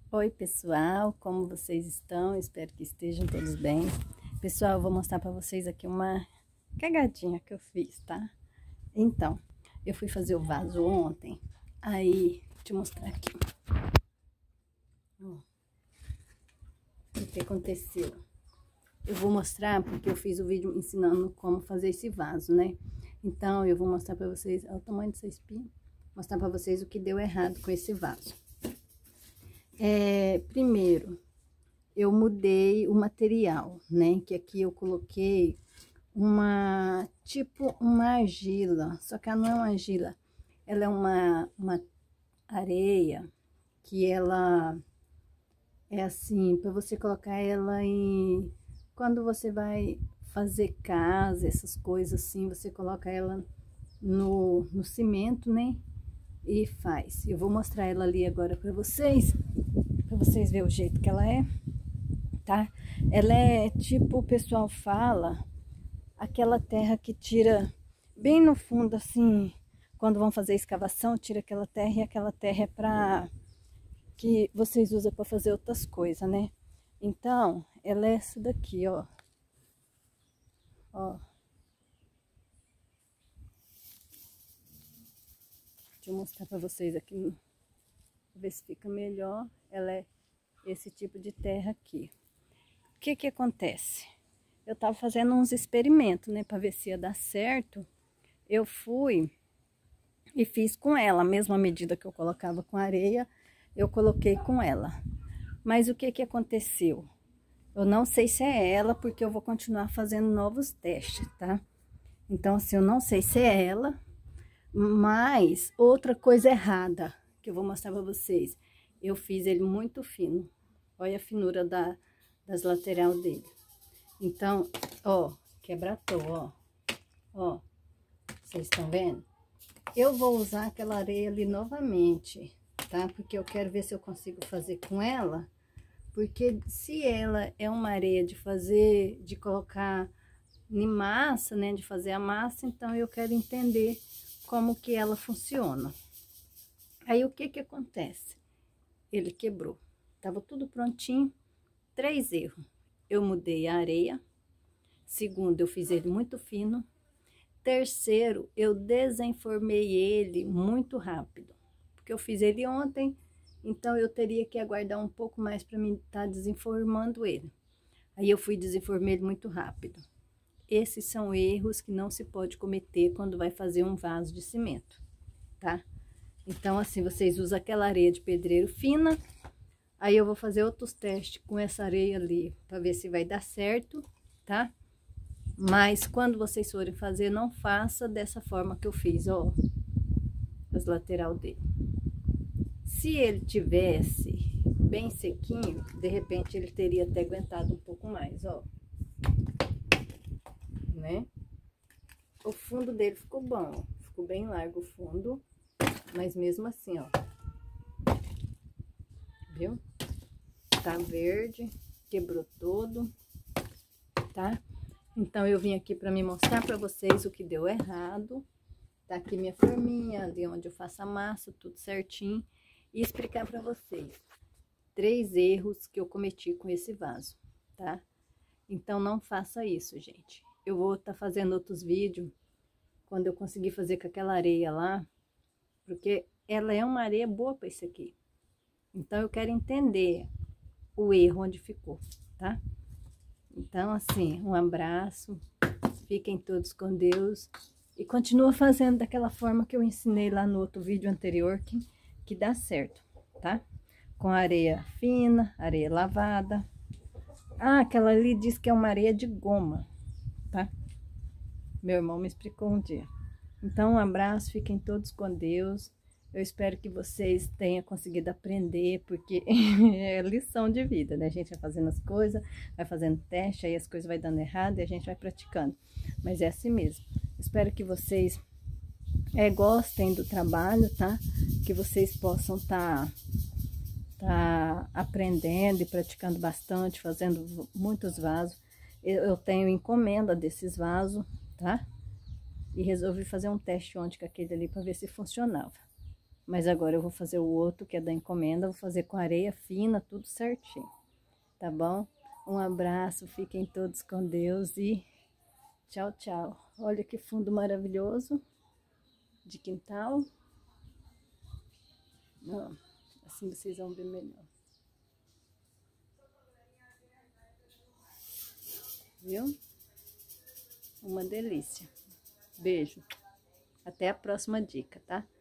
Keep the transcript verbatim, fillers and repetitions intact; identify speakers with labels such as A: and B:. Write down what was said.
A: Oi pessoal, como vocês estão? Espero que estejam todos bem. Pessoal, eu vou mostrar para vocês aqui uma cagadinha que eu fiz, tá? Então, eu fui fazer o vaso ontem, aí, vou te mostrar aqui. Ó, o que aconteceu? Eu vou mostrar porque eu fiz o vídeo ensinando como fazer esse vaso, né? Então, eu vou mostrar para vocês, olha o tamanho dessa espinha, mostrar para vocês o que deu errado com esse vaso. É, primeiro, eu mudei o material, né? Que aqui eu coloquei uma, tipo uma argila, só que ela não é uma argila, ela é uma, uma areia que ela é assim, para você colocar ela em... Quando você vai fazer casa, essas coisas assim, você coloca ela no, no cimento, né? E faz. Eu vou mostrar ela ali agora para vocês, para vocês verem o jeito que ela é, tá? Ela é tipo, o pessoal fala, aquela terra que tira bem no fundo, assim, quando vão fazer escavação, tira aquela terra e aquela terra é para que vocês usam para fazer outras coisas, né? Então, ela é essa daqui, ó. Ó. Deixa eu mostrar para vocês aqui, ver se fica melhor. Ela é esse tipo de terra aqui. O que que acontece? Eu tava fazendo uns experimentos, né, para ver se ia dar certo. Eu fui e fiz com ela, a mesma medida que eu colocava com areia, eu coloquei com ela. Mas o que que aconteceu? Eu não sei se é ela, porque eu vou continuar fazendo novos testes, tá? Então, assim, eu não sei se é ela, mas outra coisa errada que eu vou mostrar para vocês. Eu fiz ele muito fino. Olha a finura da, das lateral dele. Então, ó, quebra-toa, ó. Ó, vocês estão vendo? Eu vou usar aquela areia ali novamente, tá? Porque eu quero ver se eu consigo fazer com ela. Porque se ela é uma areia de fazer, de colocar em massa, né? De fazer a massa, então eu quero entender como que ela funciona. Aí o que que acontece? Ele quebrou. Tava tudo prontinho. Três erros. Eu mudei a areia. Segundo, eu fiz ele muito fino. Terceiro, eu desenformei ele muito rápido. Porque eu fiz ele ontem, então eu teria que aguardar um pouco mais para mim estar desenformando ele. Aí eu fui desenformar ele muito rápido. Esses são erros que não se pode cometer quando vai fazer um vaso de cimento, tá? Então, assim, vocês usam aquela areia de pedreiro fina. Aí eu vou fazer outros testes com essa areia ali, para ver se vai dar certo, tá? Mas quando vocês forem fazer, não faça dessa forma que eu fiz, ó. As lateral dele. Se ele tivesse bem sequinho, de repente ele teria até aguentado um pouco mais, ó. Né? O fundo dele ficou bom, ficou bem largo o fundo, mas mesmo assim, ó. Viu? Tá verde, quebrou todo, tá? Então, eu vim aqui para me mostrar para vocês o que deu errado. Tá aqui minha forminha, ali onde eu faço a massa, tudo certinho. E explicar para vocês três erros que eu cometi com esse vaso, tá? Então, não faça isso, gente. Eu vou estar tá fazendo outros vídeos quando eu conseguir fazer com aquela areia lá, porque ela é uma areia boa para isso aqui. Então, eu quero entender o erro onde ficou, tá? Então, assim, um abraço, fiquem todos com Deus e continua fazendo daquela forma que eu ensinei lá no outro vídeo anterior, que, que dá certo, tá? Com areia fina, areia lavada. Ah, aquela ali diz que é uma areia de goma, tá? Meu irmão me explicou um dia. Então, um abraço, fiquem todos com Deus. Eu espero que vocês tenham conseguido aprender, porque é lição de vida, né? A gente vai fazendo as coisas, vai fazendo teste, aí as coisas vai dando errado e a gente vai praticando. Mas é assim mesmo. Espero que vocês é, gostem do trabalho, tá? Que vocês possam estar tá, tá aprendendo e praticando bastante, fazendo muitos vasos. Eu, eu tenho encomenda desses vasos, tá? E resolvi fazer um teste ontem com aquele ali para ver se funcionava. Mas agora eu vou fazer o outro, que é da encomenda, vou fazer com areia fina, tudo certinho, tá bom? Um abraço, fiquem todos com Deus e tchau, tchau. Olha que fundo maravilhoso de quintal. Ó, assim vocês vão ver melhor. Viu? Uma delícia. Beijo. Até a próxima dica, tá?